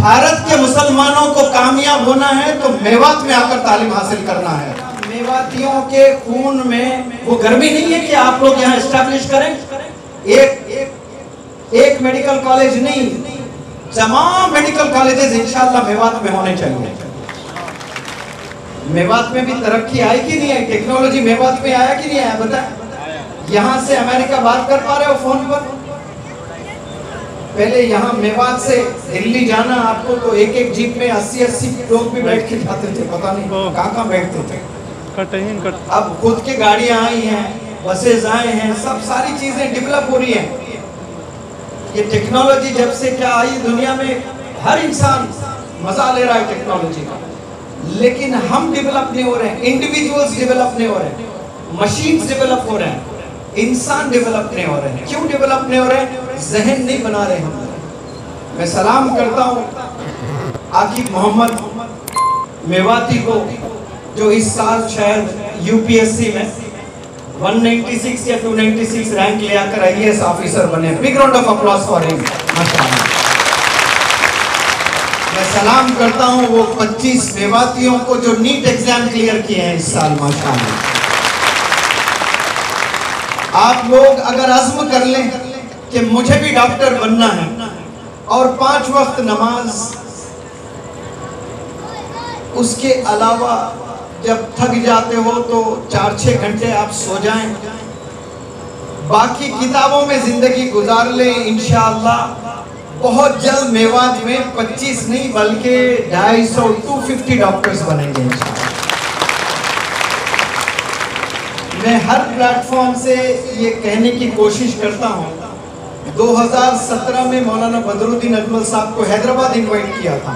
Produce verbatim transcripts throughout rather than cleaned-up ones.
भारत के मुसलमानों को कामयाब होना है तो मेवात में आकर तालीम हासिल करना है। मेवातियों के खून में वो गर्मी नहीं है कि आप लोग यहाँ एस्टैब्लिश करें। एक एक, एक मेडिकल कॉलेज नहीं, तमाम मेडिकल कॉलेजेस इंशाअल्लाह मेवात में होने चाहिए। मेवात में भी तरक्की आई कि नहीं आई? टेक्नोलॉजी मेवात में आया कि नहीं आया? बताएं। यहाँ से अमेरिका बात कर पा रहे हो फोन पर? पहले यहाँ मेवात से दिल्ली जाना आपको तो एक एक जीप में अस्सी अस्सी लोग भी बैठ के जाते थे, पता नहीं कहाँ कहाँ बैठते थे। अब खुद की गाड़ियाँ आई हैं, बसेज आए हैं, सब सारी चीजें डेवलप हो रही हैं। ये टेक्नोलॉजी जब से क्या आई दुनिया में, हर इंसान मजा ले रहा है टेक्नोलॉजी का, लेकिन हम डेवलप नहीं हो रहे हैं। इंडिविजुअल्स डेवलप नहीं हो रहे हैं, मशीन्स डेवलप हो रहे हैं, इंसान डेवलप नहीं हो रहे हैं। क्यों डेवलप नहीं हो रहे हैं? जहन नहीं बना रहे हम। मैं सलाम करता हूँ आकिब मोहम्मद मेवाती को, जो इस साल शायद यूपीएससी में एक सौ छियानवे या दो सौ छियानवे रैंक ले आकर आईएएस ऑफिसर बने। Big round of applause for him. माशाअल्लाह। मैं सलाम करता हूँ वो पच्चीस मेवातियों को जो नीट एग्जाम क्लियर किए हैं इस साल। माशाअल्लाह। आप लोग अगर अज़्म कर लें कि मुझे भी डॉक्टर बनना है और पांच वक्त नमाज, उसके अलावा जब थक जाते हो तो चार छः घंटे आप सो जाएं, बाकी किताबों में जिंदगी गुजार लें, इंशाअल्लाह बहुत जल्द मेवात में पच्चीस नहीं बल्कि ढाई सौ टू फिफ्टी डॉक्टर्स बनेंगे इंशाअल्लाह। मैं हर प्लेटफॉर्म से ये कहने की कोशिश करता हूँ, दो हज़ार सत्रह में मौलाना बदरुद्दीन अजमल साहब को हैदराबाद इनवाइट किया था।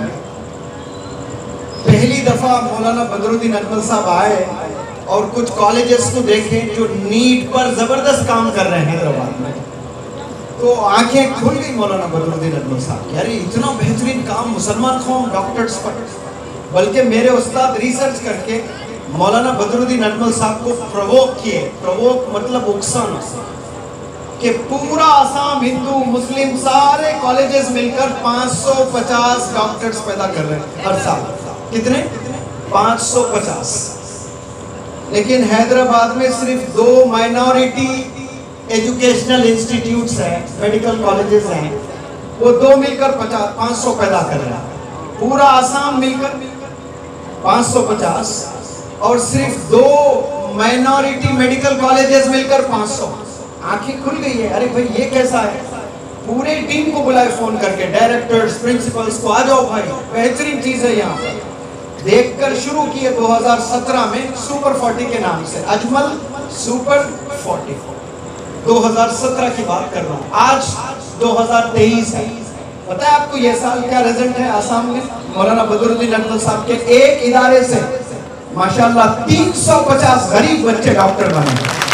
पहली दफ़ा मौलाना बदरुद्दीन अजमल साहब आए और कुछ कॉलेजेस को देखे जो नीट पर ज़बरदस्त काम कर रहे हैं हैदराबाद में, तो आंखें खुल गई मौलाना बदरुद्दीन अजमल साहब की, अरे इतना बेहतरीन काम मुसलमान कौम डॉक्टर्स पर। बल्कि मेरे उस्ताद रिसर्च करके मौलाना बदरुद्दीन अजमल साहब को प्रोवोक किए। प्रोवोक मतलब उकसाना, कि पूरा आसाम हिंदू मुस्लिम सारे कॉलेजेस मिलकर पाँच सौ पचास डॉक्टर्स पैदा कर रहे हैं हर साल। कितने? पाँच सौ पचास। लेकिन हैदराबाद में सिर्फ दो माइनॉरिटी एजुकेशनल इंस्टीट्यूट्स हैं, मेडिकल कॉलेजेस हैं, वो दो मिलकर पचास पाँच सौ पैदा कर रहे हैं। पूरा आसाम मिलकर पाँच सौ पचास और सिर्फ दो माइनॉरिटी मेडिकल कॉलेजेस मिलकर पाँच सौ। आंखें खुल गई है, अरे भाई ये कैसा है। पूरे टीम को बुलाए फोन करके, डायरेक्टर्स प्रिंसिपल्स को, आ जाओ भाई बेहतरीन चीज है यहाँ पर। देखकर शुरू किए दो हज़ार सत्रह में सुपर फोर्टी के नाम से, अजमल सुपर फोर्टी। दो हज़ार सत्रह की बात कर रहा हूँ, आज दो हज़ार तेईस है। पता है आपको ये साल क्या रिजल्ट है आसाम में? मौलाना बदरुद्दीन अजमल साहब के एक इदारे से माशाल्लाह तीन सौ पचास गरीब बच्चे डॉक्टर बने।